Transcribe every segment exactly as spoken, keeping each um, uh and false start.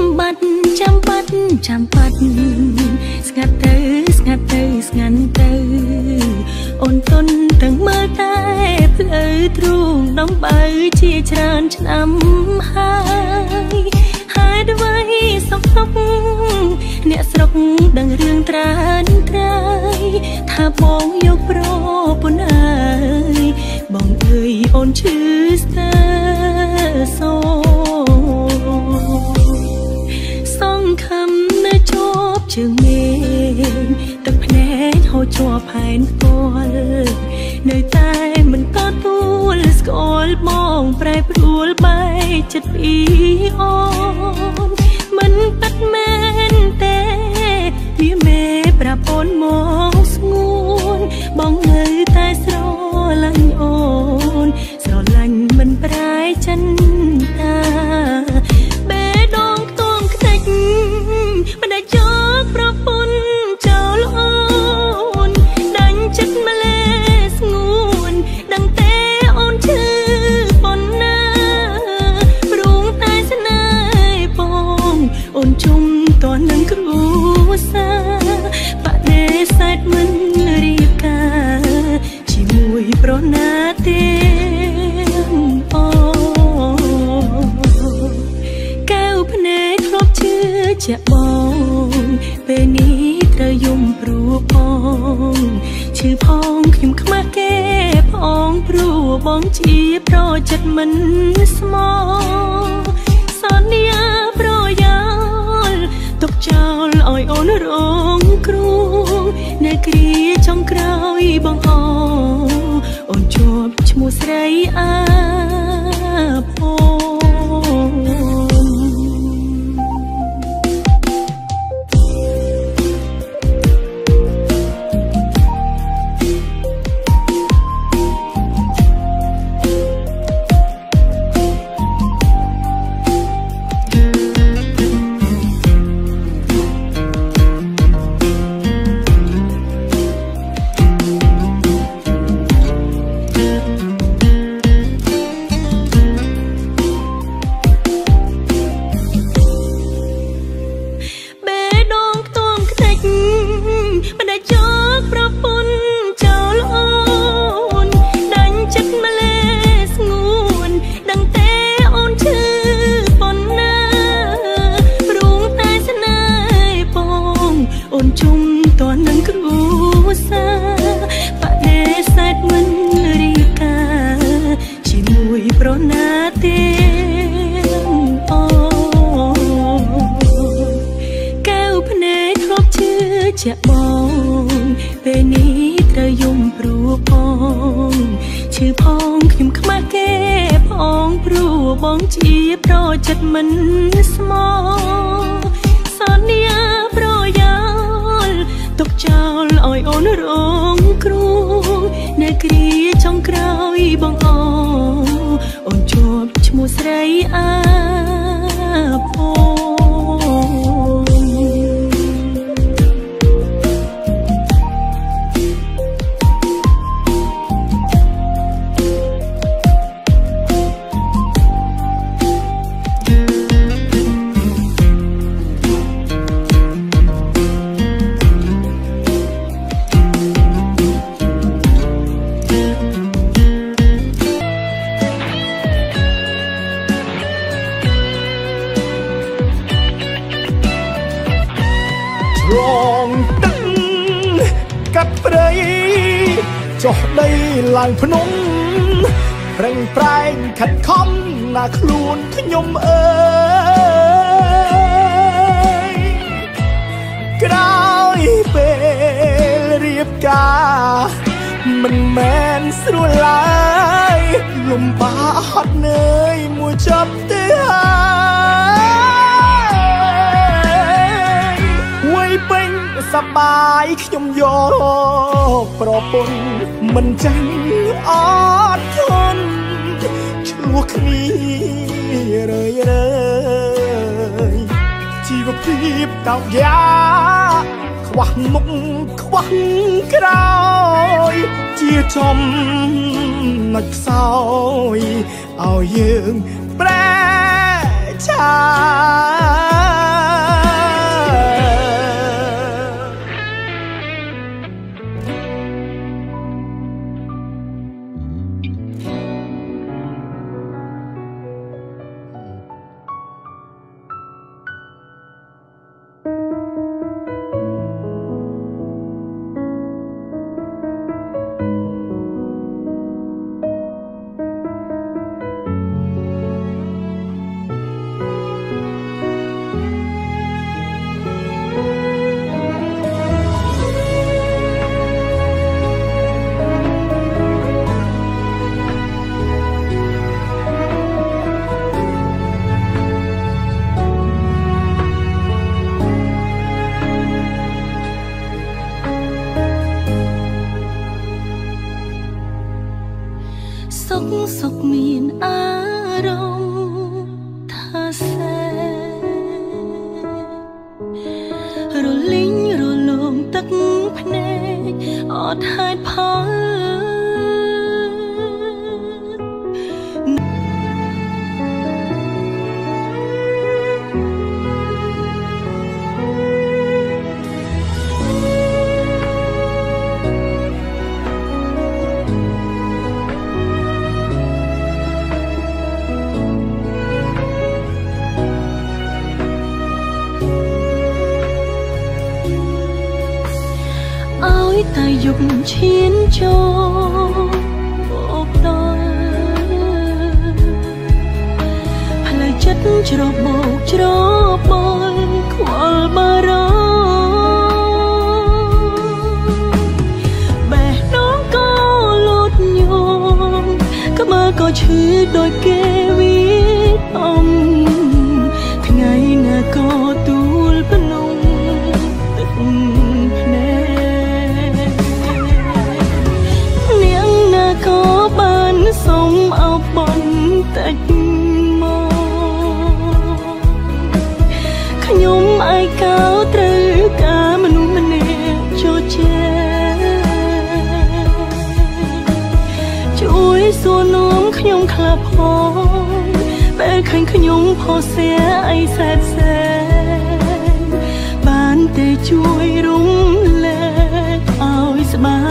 បាត់ចាំបាត់ចាំបាត់ស្ងាត់ទៅស្ងាត់ទៅស្ងាត់ទៅអូនទុនទាំងមើលតែផ្លូវទ្រូងដំបើជាច្រើនឆ្នាំហើយហេតុអ្វីសុកសុកអ្នកស្រុកដឹងរឿងត្រានត្រាយថាបងយកប្រពន្ធអើយបងអើយអូនឈឺស្ទើសោសង្ឃឹមនៅជាប់ជើងមេទឹកភ្នែកហូរជាប់ផែនគល់នៅតែមិនក៏ទួលស្គាល់បងប្រែប្រួលបែកចិត្តពីអូនមិនបាត់មែនទេវាមេប្រាប់អូនមកស្ងួនបងនៅតែស្រឡាញ់អូនស្រឡាញ់មិនប្រែចិនតាបេះដូងខ្ទង់ខ្ទេចមិនដែលយកប្រពន្ធចោលអូនដាច់ចិត្តម្លេះស្ងួនដឹងទេអូនឈឺប៉ុណ្ណាព្រោះតែស្នេហ៍បងអូនជុំតនឹងគ្រួសារបដិសេធមិនរៀបការជាមួយប្រណាទេអូកែវភ្នែកធ្លាប់ជឿជាបងពេលនេះត្រូវយំព្រោះផងឈឺផងខ្ញុំខ្មាស់គេផងព្រោះបងជាប្រចិត្តមិនស្មោះសន្យាប្រយោលទុកចោលឲ្យអូនរងគ្រោះនៅគ្រាចុងក្រោយបងអអូនជាប់ឈ្មោះស្រីអាភជាបងពេលនេះត្រូវយំព្រោះផងឈឺផងខ្ញុំខ្មាស់គេផងព្រោះបងជាប្រចិត្តមិនស្មោះសន្យាប្រយោលទុកចោលឲ្យអូនរងគ្រោះនៅគ្រាចុងក្រោយបងអអូនជាប់ឈ្មោះស្រីអាភចុះដីឡើងភ្នំប្រេងប្រែងខិតខំណាខ្លួនខ្ញុំអើយក្រោយពេលរៀបការមិនមែនស្រួលឡើយលំបាកហត់នឿយមួយចប់ទៅហើយវ័យពេញសប្បាយខ្ញុំយកប្រពន្ធមិនចាញ់អត់ធន់ឆ្លោះគ្នារើយរើយជីវភាពតោកយ៉ាខ្វះមុខខ្វះក្រោយជាចំណុចខ្សោយឲ្យយើងប្រែឆាត់ហេតុផលតែយកឈានចូលអូបដល់ផ្លូវចិត្តច្របោកច្របល់ខ្វល់បារម្ភបេះដូងក៏លូតញោមក្បាលក៏ឈឺដោយគេវិអំថ្ងៃណាក៏ទូលភ្នំទឹកភ្នែកក៏បានសុំអោបបនតិចមកខ្ញុំឯកោត្រូវការមនុស្សម្នាក់ចូលចេជួយសួរនាំខ្ញុំខ្លះផងពេលឃើញខ្ញុំផុសស្រាអីសែនសែនបានតែជួយរំលែកឲ្យស្បាយ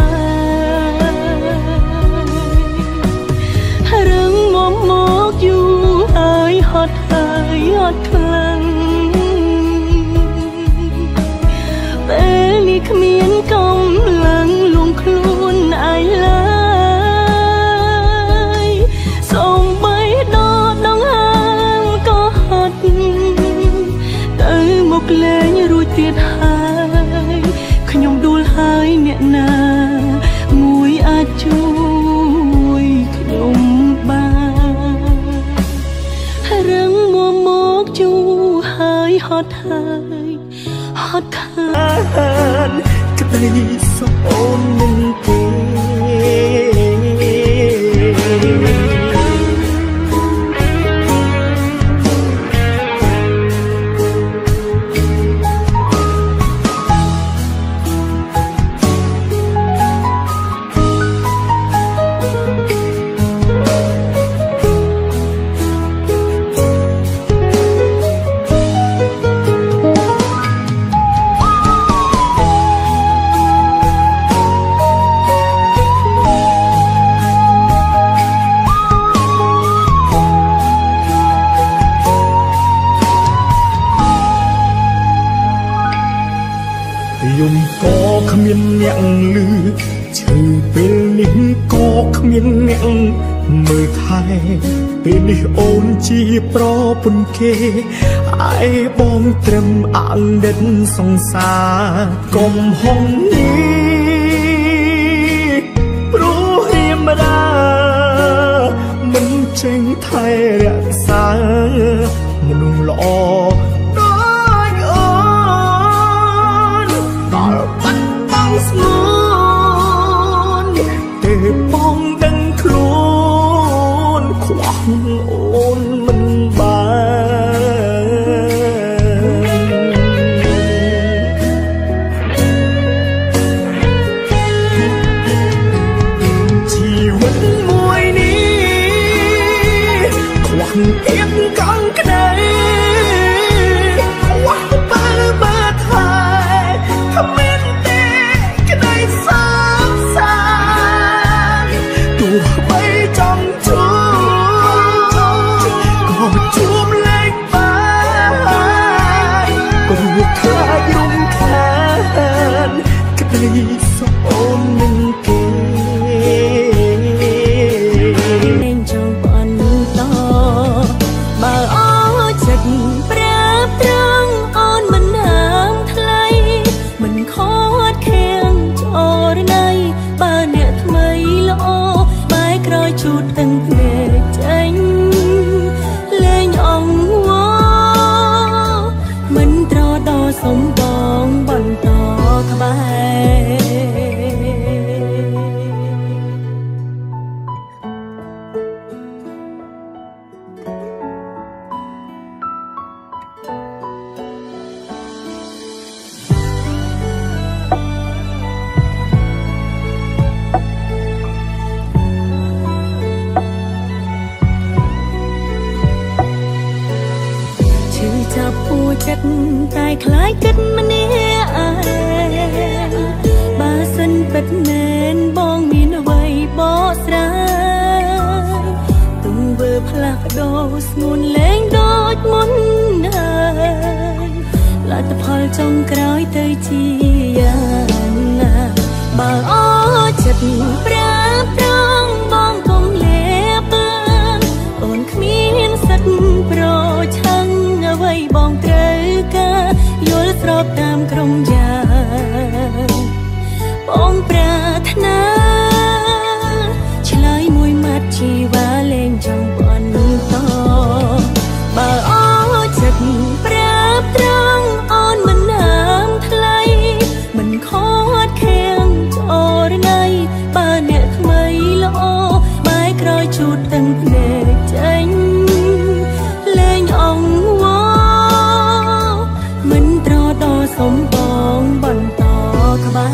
មកយូរហើយហត់ហើយអត់ខ្លាំងពេលនេះគ្មានកម្លាំងលួងខ្លួនឯងឡើយសូម្បីដល់ដងហើមក៏ហត់ទៅមកលេងរួចទៀតហើយខ្ញុំដួលហើយអ្នកណាមួយអាចជួយខ្ញុំបានរឹងមួមកជូរហើយហត់ហើយហត់ខានក្តីសុខអូននឹងទេយំក៏គ្មានអ្នកលឺឈឺពេលនេះក៏គ្មានអ្នកមើលថែពេលនេះអូនជាប្រពន្ធគេឯបងត្រឹមអណ្ឌិតសង្សារកំហុងនេះព្រោះរៀមរាមិនចេញថែរក្សាមនុស្សល្អស្មូនតែបងដឹងខ្លួនខ្វះអូនមិនបានជីវិតមួយនេះខ្វះភាពកង់ក្ដីខ្វះបើបើថែគ្មានចង់ជួបក៏ជួបលេខបានក៏រួចខ្លាចរំខានក្តីសុខអូននឹងគេលែងចង់បន្តបើអស់ចិត្តប្រាប់ត្រង់អូនមិនហាមថ្លៃមិនខត់ខាំងចោលណៃបើអ្នកថ្មីល្អក្រោយជូតទាំងភ្នែកចេញលែងអង្វរមិនត្រដោសំបងបន្តក្បែរចិត្តតែខ្លាយគិតម្នាក់ឯងបើសិនពិតមែនបងមានអ្វីបកស្រាយទង្វើផ្លាស់ប្ដូរស្ងួនលែងដូចមុនហើយលទ្ធផលចុងក្រោយទៅជាយ៉ាងណាបើអស់ចិត្តប្រាប់ត្រង់បងកុំលេបអូនគ្មានសិទ្ធិប្រឆាំងអ្វីបងត្រូវការយល់ស្របតាមក្រុមយ៉ាងបងប្រាថ្នាឆ្លើយមួយម៉ាត់ជីវ៉ាលែងចង់បន្តបើអស់ចិត្តប្រាប់ត្រង់អូនមិនហាមថ្លៃមិនខត់ខាំងចោរណៃបើអ្នកថ្មីល្អបែរក្រោយជូតទាំងភ្នែកចេញលែងអង្វរមិនត្រដោសំបងបន្តក្បែ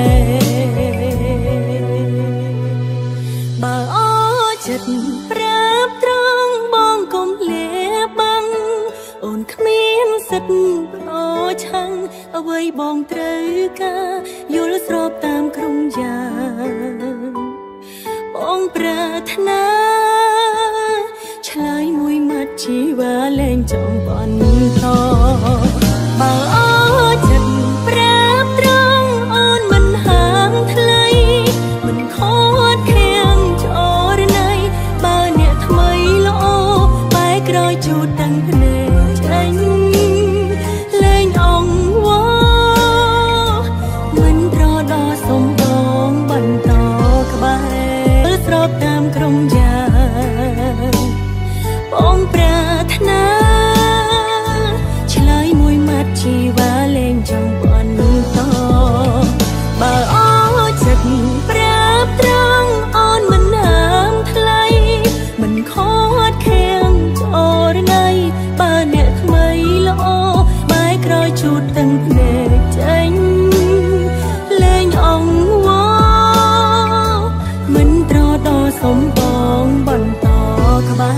របើអស់ចិត្តប្រាប់ត្រង់បងកុំលាបាំងអូនគ្មានសិទ្ធិប្រឆាំងអ្វីបងត្រូវការយល់ស្របតាមក្រុមយ៉ាងបងប្រាថ្នាឆ្លើយមួយម៉ាត់ជីវ៉ាលែងចង់បន្តបើអស់ចិត្តប្រាប់ត្រង់អូនមិនហាមថ្លៃមិនខត់ខាំងចោរណៃបើអ្នកថ្មីល្អបែរក្រោយជូតទាំងភ្នែកចេញលែងអង្វរមិនត្រដោសំបងបន្តក្បែរស្របតាមក្រុមយ៉ាងបងប្រាថ្នាឆ្លើយមួយម៉ាត់ជីវ៉ាលែងចង់បន្តបើអស់ចិត្តប្រាប់ត្រង់អូនមិនហាមថ្លៃមិនខត់ខាំងចោរណៃបើអ្នកថ្មីល្អបែរក្រោយជូតទាំងភ្នែកចេញលែងអង្វរមិនត្រដោសំបងបន្តក្បែ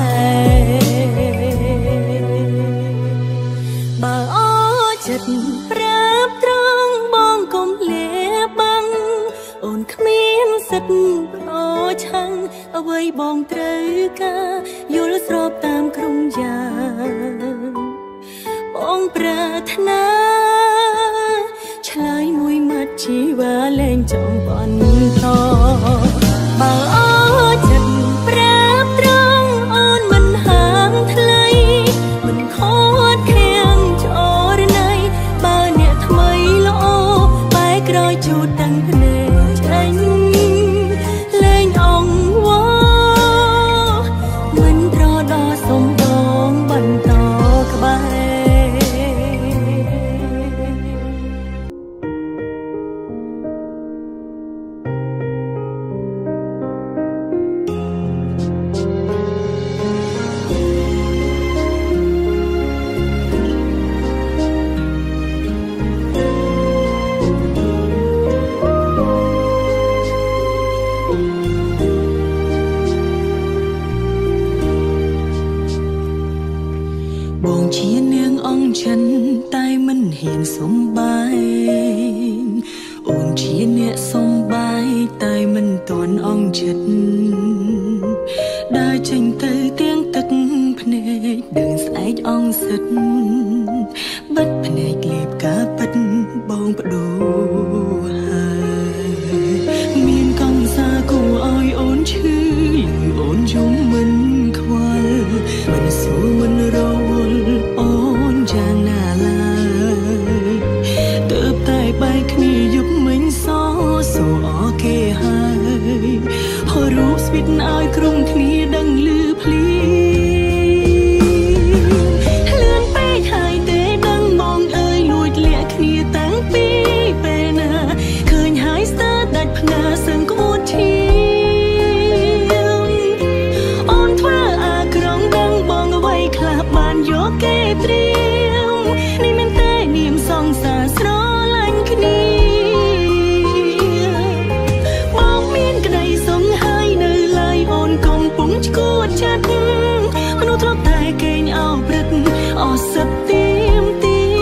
របើអស់ចិត្តប្រាប់ត្រង់បងកុំលាបាំងអូនគ្មានសិទ្ធិប្រឆាំងអ្វីបងត្រូវការយល់ស្របតាមក្រុមយ៉ាងបងប្រាថ្នាឆ្លើយមួយម៉ាត់ជីវ៉ាលែងចង់បន្តបើអស់ចិត្តប្រាប់ត្រង់អូនមិនហាមថ្លៃមិនខត់ខាំងចោរណៃបើអ្នកថ្មីល្អបែរក្រោយជូតទាំងភ្នែកចេញលែងអង្វរមិនត្រដោសំបងបន្តក្បែរបងជានាងអង្គចិនតែមិនហ៊ានសំបាយអូនជាអ្នកសំបាយតែមិនទាន់អង្គចិត្តដើរចេញទៅទាំងទឹកភ្នែកដើរស្អែកអង្គសិតបិទភ្នែកលេបការពិតបងបដូរហើយមានកង្សាគួរឲ្យអូនឈឺអូនយំមិនខ្វល់មិនសួរមិនរវល់អូនយ៉ាងណាឡើយទើបតែបែកគ្នាយប់មិញសោសួរអគេហើយហៅរូបស្វីតឲ្យក្រុមគ្នាដឹងលឺភ្លីលឿនពេកហើយទេដឹងបងអើយលួចលាក់គ្នាតាំងពីពេលណាឃើញហើយស្ទើរដាច់ផ្ងាសឹងក្បួនឈាមអូនធ្វើអាក្រងដឹងបងអ្វីខ្លះបានយកគេត្រៀមនេះមិនតែនាមសង្សារស្រឡាញ់គ្នាបងមានក្តីសង្ហើយនៅឡើយអូនកំពុងឈួតចិត្តមនុស្សធ្លាប់តែគេងអោបព្រឹកអស់សិតទៀមទៀ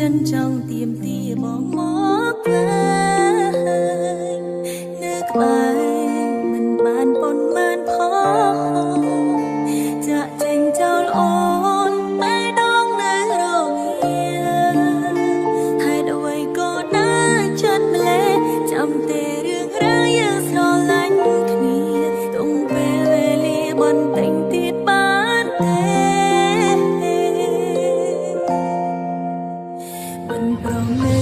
នចង់ទៀមទាបងមកវិញនៅក្បែរមិនបានប៉ុន្មានផងចាក់ចេញចោលអូនតែដងនៅរងាហេតុអ្វីក៏ដើរចិត្តម្លេះចាំតែរឿងរ៉ាវយើងស្រឡាញ់គ្នាទុំពេលវេលាបន្តិចទៀតបានទេមិនព្រម